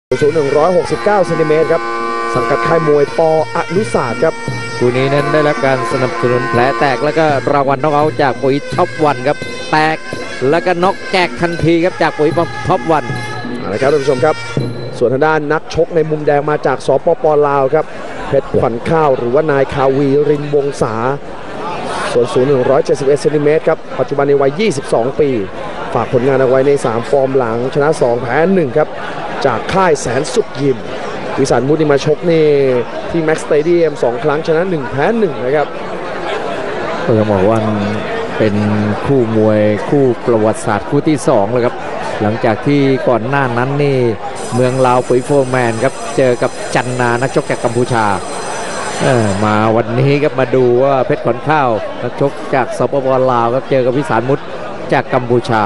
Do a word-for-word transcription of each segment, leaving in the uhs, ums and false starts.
สูงหนึ่งร้อยหกสิบเก้าเซนติเมตรครับสังกัดค่ายมวยปอนุศาสตร์ครับคู่นี้นั้นได้รับการสนับสนุนแผลแตกแล้วก็รางวัลน็อกเอาท์จากปุ๋ยท็อปวันครับแตกแล้วก็น็อกแจกทันทีครับจากปุ๋ยท็อปวันนะครับท่านผู้ชมครับส่วนทางด้านนักชกในมุมแดงมาจากสปป.ลาวครับเพชรขวัญข้าวหรือว่านายคาวีรินวงศาส่วนสูงหนึ่งร้อยเจ็ดสิบเอ็ดเซนติเมตรครับปัจจุบันในวัยยี่สิบสองปีฝากผลงานเอาไว้ในสามฟอร์มหลังชนะสองแพ้หนึ่งครับจากค่ายแสนสุขยิมวิสันมุติมาชกนี่ที่แม็กซ์สเตเดียมสองครั้งชนะหนึ่งแพ้หนึ่งนะครับก็ต้องบอกว่าเป็นคู่มวยคู่ประวัติศาสตร์คู่ที่สองเลยครับหลังจากที่ก่อนหน้านั้นนี่เมืองลาวปุ๋ยโฟร์แมนครับเจอกับจันนานักชกจากกัมพูชามาวันนี้ครับมาดูว่าเพชรขวัญข้าวนักชกจากสปป.ลาวครับเจอกับวิสารมุตจากกัมพูชา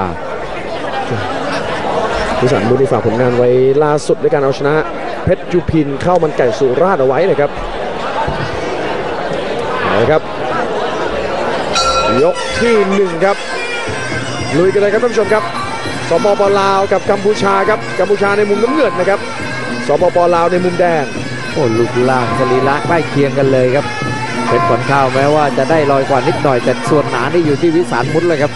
วิสารมุตฝากผลงานไว้ล่าสุดในการเอาชนะเพชรยุพินเข้ามันไก่สุราษฎร์เอาไว้นะครับนะครับยกที่หนึ่งครับลุยกันเลยครับท่านผู้ชมครับสปป.ลาวกับกัมพูชาครับกัมพูชาในมุมน้ำเงินนะครับสปป.ลาวในมุมแดงโอ้ลูกล่างสรีระใกล้เคียงกันเลยครับเพชรขวัญข้าวแม้ว่าจะได้ลอยกว่านิดหน่อยแต่ส่วนหนานี่อยู่ที่วิสารมุตเลยครับ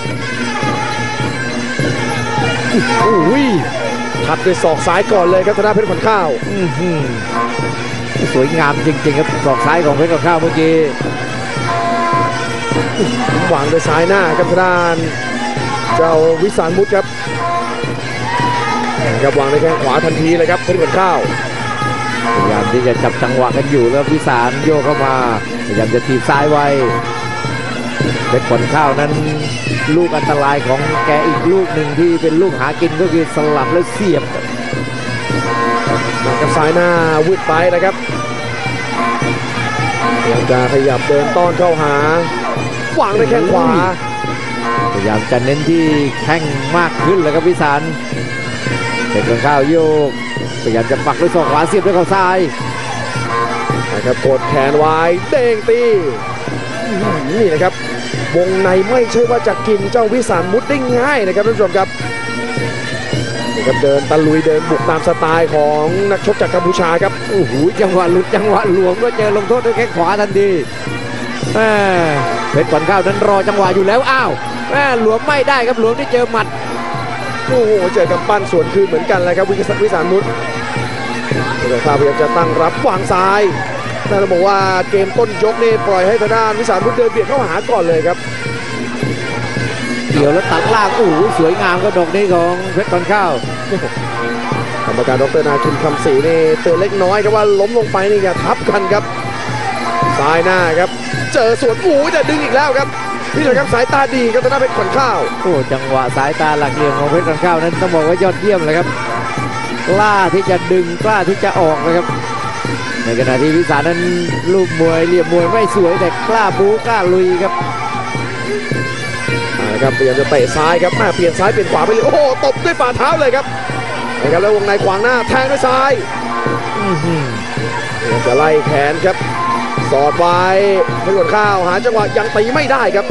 อุ้ยทัดด้วยศอกซ้ายก่อนเลยครับธนาเพชรขวัญข้าวสวยงามจริงๆครับศอกซ้ายของเพชรขวัญข้าวเมื่อกี้วางด้วยซ้ายหน้าครับทางเจ้าวิสารมุตครับครับวางในแข้งขวาทันทีเลยครับเพชรขวัญข้าวพยายามที่จะจับจังหวะกันอยู่แล้ววิสารโยกเข้ามาพยายามจะถีบซ้ายไว้เพชรขวัญข้าวนั้นลูกอันตรายของแกอีกลูกหนึ่งที่เป็นลูกหากินก็คือสลับแล้วเสียบกับซ้ายหน้าวืดไปนะครับพยายามจะขยับเดินต้อนเข้าหาวางในแข้งขวาพยายามจะเน้นที่แข้งมากขึ้นเลยครับวิสารเพชรขวัญข้าวโยกพยายามจะปักด้วยศอกขวาเสียบด้วยเข่าซ้ายนะครับกดแขนไว้เด้งตีนี่นะครับวงในไม่ใช่ว่าจะกินเจ้าวิสารมุตได้ง่ายนะครับท่านผู้ชมครับนี่ครับเดินตะลุยเดินบุกตามสไตล์ของนักชกจากกัมพูชาครับโอ้โหจังหวะหลุดจังหวะหลวมก็เจอลงโทษด้วยแข้งขวาทันทีเพชรขวัญข้าวนั้นรอจังหวะอยู่แล้วอ้าวหลวมไม่ได้ครับหลวมที่เจอหมัดโอ้โหเจอกับปั้นสวนคืนเหมือนกันเลยครับวิสารมุตเพชรขวัญข้าวพยายามจะตั้งรับวางซ้ายแต่เราบอกว่าเกมต้นยกนี่ปล่อยให้ทางด้านวิสารมุตเดินเบียดเข้าหาก่อนเลยครับเกี่ยวแล้วตัดล่างโอ้โหสวยงามก็ดอกนี้ของเพชรขวัญข้าวกรรมการดร.นาคินคำศรีนี่เตือนเล็กน้อยครับว่าล้มลงไปนี่อย่าทับกันครับซ้ายหน้าครับเจอสวนโอ้ยแต่ดึงอีกแล้วครับพี่ชายครับสายตาดีครับทางด้านเพชรขวัญข้าวโอ้จังหวะสายตาหลักเหลี่ยมของเพชรขวัญข้าวนั้นต้องบอกว่ายอดเยี่ยมเลยครับกล้าที่จะดึงกล้าที่จะออกนะครับในขณะที่วิสารนั้นลูกมวยเหลี่ยมมวยไม่สวยแต่กล้าบู๊กล้าลุยครับนะครับเปลี่ยนจะเตะซ้ายครับแม่เปลี่ยนซ้ายเปลี่ยนขวาไปเลยโอ้โหตบด้วยฝ่าเท้าเลยครับนะครับแล้ววงในขวางหน้าแทงด้วยซ้ายจะไล่แขนครับสอดไว้เพชรขวัญข้าวหาจังหวะยังตีไม่ได้ครับ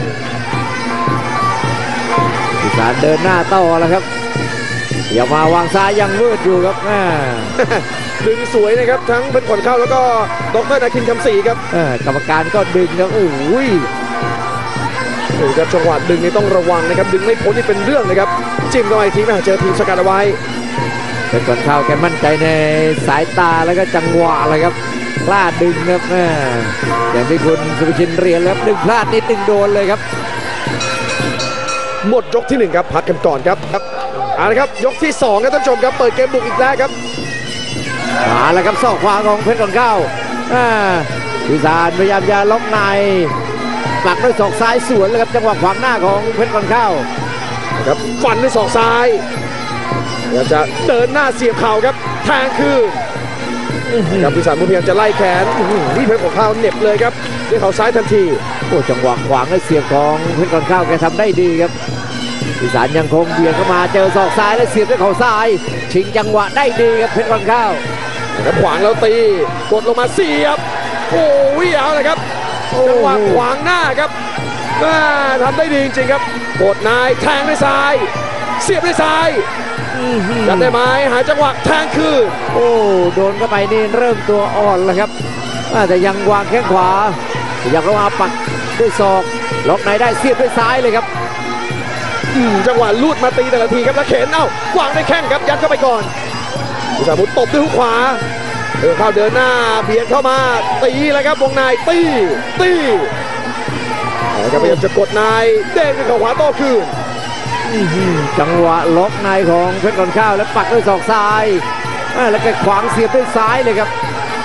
วิสารเดินหน้าต่อแล้วครับอย่ามาวางซ้ายยังมืดอยู่ครับดึงสวยนะครับทั้งเพชรขวัญข้าวแล้วก็ดร.นาคินคำศรีครับกรรมการก็ดึงครับโอ้ยดูครับจังหวะดึงนี่ต้องระวังนะครับดึงไม่พ้นนี่เป็นเรื่องนะครับจิ้มเข้าไปทีแม่เจอทีมสกัดเอาไว้เพชรขวัญข้าวแกมั่นใจในสายตาแล้วก็จังหวะเลยครับพลาดดึงครับอย่างที่คุณสุภชินเรียนแล้วดึงพลาดนิดดึงโดนเลยครับหมดยกที่หนึ่งครับพักกันก่อนครับครับเอาละครับยกที่สองครับท่านผู้ชมครับเปิดเกมบุกอีกแล้วครับมาแล้วครับศอกขวาของเพชรขวัญข้าววิสารพยายามจะล็อกในปักด้วยศอกซ้ายสวนเลยครับจังหวะขวางหน้าของเพชรขวัญข้าวครับฟันด้วยศอกซ้ายอยากจะเดินหน้าเสียบเข่าครับแทงคืนครับวิสารมุตพยายามจะไล่แขนนี่เพชรขวัญข้าวเหน็บเลยครับด้วยเข่าซ้ายทันทีโอ้จังหวะขวางและเสียบของเพชรขวัญข้าวแกทำได้ดีครับวิสารยังคงเบียดเข้ามาเจอศอกซ้ายและเสียบด้วยเข่าซ้ายชิงจังหวะได้ดีครับเพชรขวัญข้าวครับขวางแล้วตีกดลงมาเสียบโอ้ยเอาเลยครับจังหวะขวางหน้าครับทำได้ดีจริงๆครับกดนายแทงด้วยซ้ายเสียบด้วยซ้ายยัดได้ไหมหาจังหวะแทงคืนโอ้โดนเข้าไปนี่เริ่มตัวอ่อนแล้วครับแต่ยังวางแข้งขวาอยากลงมาปักด้วยศอกล็อกในได้เสียบด้วยซ้ายเลยครับจังหวะลูดมาตีแต่ละทีครับแล้วเข็นเอ้าวางได้แข้งครับยัดเข้าไปก่อนวิสามุทตบด้วยหุกขวาเดินเข้าเดินหน้าเบียดเข้ามาตีเลยครับวงในตีตีแล้วพยายามจะกดในเด้งด้วยเข่าขวาโต้คืนจังหวะล็อกในของเพชรก่อนข้าวแล้วปักด้วยศอกซ้ายแล้วแกขวางเสียบด้วยซ้ายเลยครับ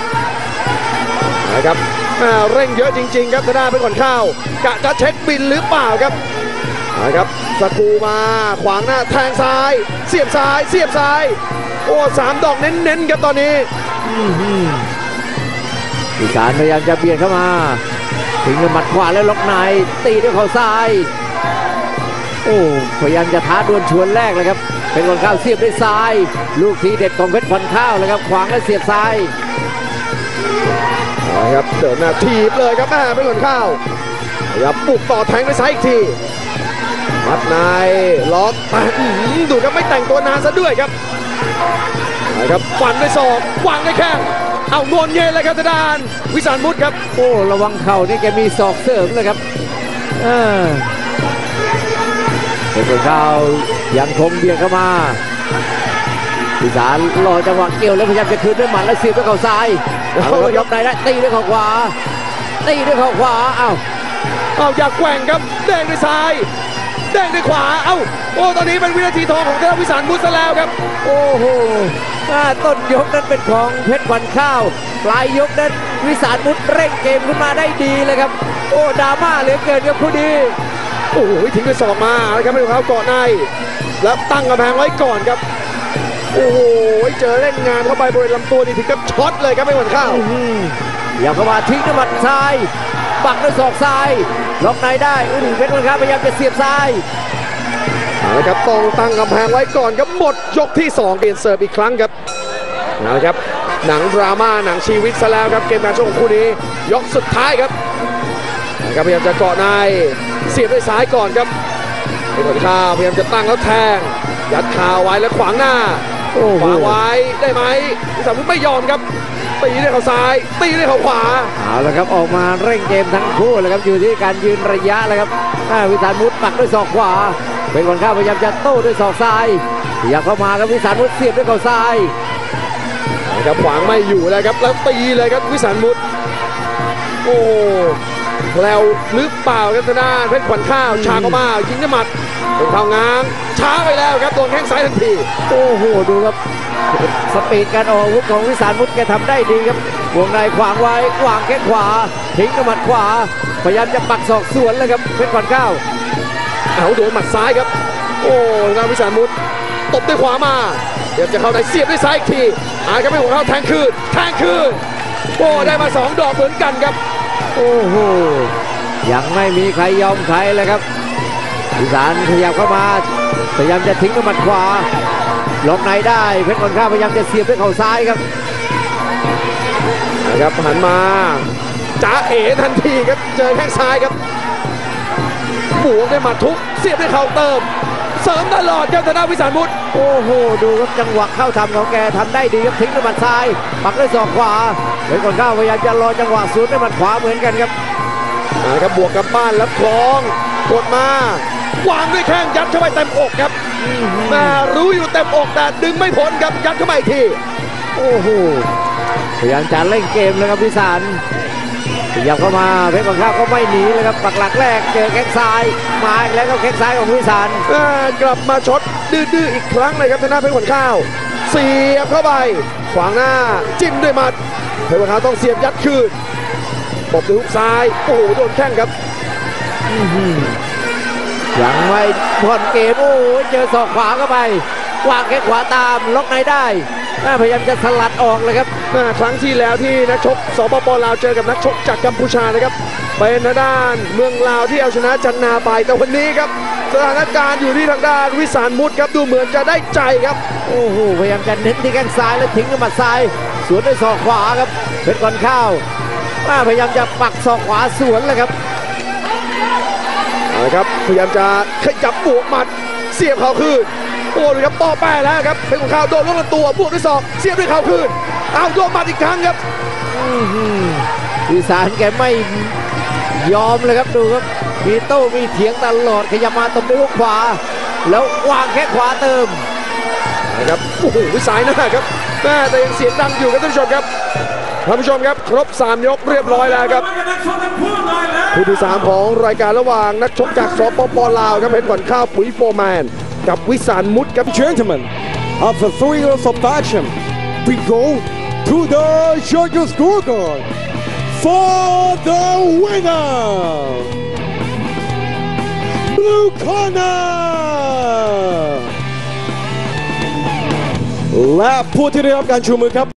นะครับเร่งเยอะจริงๆครับทางด้านเพชรก่อนข้าวกะจะเช็คบินหรือเปล่าครับนะครับสกูมาขวางหน้าแทงซ้ายเสียบซ้ายเสียบซ้ายโอ้สามดอกเน้นๆครับตอนนี้อีสานพยายามจะเบียดเข้ามาถึงหมัดขวาแล้วล็อกในตีด้วยเข่าซ้ายโอ้พยายามจะท้าดวลชวนแรกเลยครับเพชรก่อนข้าวเสียบด้วยซ้ายลูกทีเด็ดของเพชรก่อนข้าวเลยครับขวางและเสียบซ้ายนะครับเดินหน้าทีบเลยครับแม่เพชรก่อนข้าวพยายามปลุกต่อแทงด้วยซ้ายอีกทีมัดในล็อกแต่ดูครับไม่แต่งตัวนานซะด้วยครับนะครับฟันด้วยศอกวางด้วยแข้งเอาโดนเย็นเลยครับทางด้านวิสารมุทครับโอ้ระวังเข่านี่แกมีศอกเสริมเลยครับเออเพชรก่อนข้าวยังคงเบียดเข้ามาวิสารรอจังหวะเกี่ยวแล้วพยายามจะคืนด้วยหมัดแล้วเสียบด้วยเข่าซ้ายเอาเลยยกในได้ตีด้วยเข่าขวาตีด้วยเข่าขวาเอ้าเอาอยากแกว่งครับเด้งด้วยซ้ายเด้งด้วยขวาเอ้าโอ้ตอนนี้เป็นวินาทีทองของเจ้าวิสารมุทซะแล้วครับโอ้โหต้นยกนั้นเป็นของเพชรขวัญข้าวปลายยกนั้นวิสารมุทเร่งเกมขึ้นมาได้ดีเลยครับโอ้ดราม่าเหลือเกินครับคู่นี้โอ้โหทิ้งด้วยศอกมาแล้วครับไม่ของเขาเกาะในแล้วตั้งกำแพงไว้ก่อนครับโอ้โหเจอเล่นงานเข้าไปบริเวณลำตัวนี่ถึงกับช็อตเลยครับไม่หวั่นข้าวอยากเข้ามาทิ้งด้วยหมัดซ้ายปักด้วยศอกซ้ายล็อกในได้อื้อเพชรก่อนข้าวพยายามจะเสียบซ้ายนะครับต้องตั้งกำแพงไว้ก่อนครับหมดยกที่สองเปลี่ยนเสิร์ฟอีกครั้งครับนะครับหนังดราม่าหนังชีวิตซะแล้วครับเกมการชกของคู่นี้ยกสุดท้ายครับนะครับพยายามจะเกาะในเสียบด้วยซ้ายก่อนครับเพชรก่อนข้าวพยายามจะตั้งแล้วแทงยัดคาไว้แล้วขวางหน้าขวางไว้ได้ไหมวิสารมุทไม่ยอมครับตีด้วยเข่าซ้ายตีด้วยเข่าขวาเอาละครับออกมาเร่งเกมทั้งคู่เลยครับอยู่ที่การยืนระยะเลยครับวิสารมุทปักด้วยศอกขวาเพชรก่อนข้าวพยายามจะโต้ด้วยศอกซ้ายอยากเข้ามาครับวิสารมุทเสียบด้วยเข่าซ้ายนะครับขวางไม่อยู่แล้วครับแล้วตีเลยครับวิสารมุทโอ้แล้วหรือเปล่าครับทางด้านเพชรขวัญข้าวชาเข้ามายิงด้วยหมัดเป็นข่าวง้างช้าไปแล้วครับโดนแข้งซ้ายทันทีโอ้โหดูครับสปีดการออกอาวุธของวิสารมุทแกทำได้ดีครับวงในขวางไว้วางแข้งขวาทิ้งด้วยหมัดขวาพยายามจะปักศอกสวนเลยครับเพชรขวัญข้าวเอาโดนหมัดซ้ายครับโอ้ทางวิสารมุทตบด้วยขวามาเดี๋ยวจะเข้าในเสียบด้วยซ้ายอีกทีหายกันไม่ของเขาแทงคืนแทงคืนโอ้ได้มาสองดอกเหมือนกันครับโอ้โหยังไม่มีใครยอมใครเลยครับวิสารขยับเข้ามาพยายามจะทิ้งด้วยหมัดขวาล็อกในได้เพชรก่อนข้าวพยายามจะเสียบด้วยเข่าซ้ายครับนะครับหันมาจ้าเอ๋ทันทีครับเจอแข้งซ้ายครับบวกด้วยหมัดทุกเสียบด้วยเข่าเติมเสริมตลอดครับทางด้านวิสารมุทโอ้โหดูครับจังหวะเข้าทำของแกทำได้ดีครับทิ้งด้วยหมัดซ้ายปักด้วยศอกขวาเพชรก่อนข้าวพยายามจะรอจังหวะสวนด้วยหมัดขวาเหมือนกันครับนะครับบวกกับบ้านแล้วคล้องกดมาวางด้วยแข้งยัดเข้าไปเต็มอกครับแม่รู้อยู่เต็มอกแต่ดึงไม่พ้นครับยัดเข้าไปอีกทีโอ้โหพยายามจะเล่นเกมเลยครับวิสารพยายามเข้ามาเพชรก่อนข้าวก็ไม่หนีเลยครับปักหลักแรกเจอแข้งซ้ายมาอีกแล้วก็แข้งซ้ายของวิสารกลับมาช็อตดื้อๆอีกครั้งเลยครับทางหน้าเพชรก่อนข้าวเสียบเข้าไปขวางหน้าจิ้มด้วยหมัดเพชรก่อนข้าวต้องเสียบยัดคืนตบด้วยฮุกซ้ายโอ้โหโดนแข้งครับยังไม่ผ่อนเกมโอ้เจอศอกขวาเข้าไปวางแข้งขวาตามล็อกในได้พยายามจะสลัดออกเลยครับครั้งที่แล้วที่นักชกสปป.ลาวเจอกับนักชกจากกัมพูชานะครับเป็นทางด้านเมืองลาวที่เอาชนะจันนาไปแต่วันนี้ครับสถานการณ์อยู่ที่ทางด้านวิสารมุทครับดูเหมือนจะได้ใจครับโอ้โหพยายามจะเน้นที่แข้งซ้ายแล้วทิ้งด้วยหมัดซ้ายสวนด้วยศอกขวาครับเพชรก่อนข้าวพยายามจะปักศอกขวาสวนเลยครับนะครับพยายามจะขยับบวกหมัดเสียบเขาคืนโอ้ดูครับป้อแป้แล้วครับเพชรขวัญข้าวโดนลงลำตัวบวกด้วยศอกเสียบด้วยเข่าคืนเอาโดนมาอีกครั้งครับวิสารแกไม่ยอมเลยครับดูครับมีโต้มีเถียงตลอดขยับมาตบด้วยฮุกขวาแล้ววางแค่ขวาเติมนะครับโอ้โหวิสายหน้าครับแม่แต่ยังเสียงดังอยู่ครับท่านผู้ชมครับท่านผู้ชมครับครบสามยกเรียบร้อยแล้วครับคู่ที่สามของรายการระหว่างนักชกจากสปป.ลาวครับเพชรขวัญข้าวปุ๋ยโฟร์แมนกับวิสารมุตครับ Gentlemen, after three rounds of action, we go to the judges' scorecard for the winner, Blue Corner. และผู้ที่ได้รับการชูมือครับ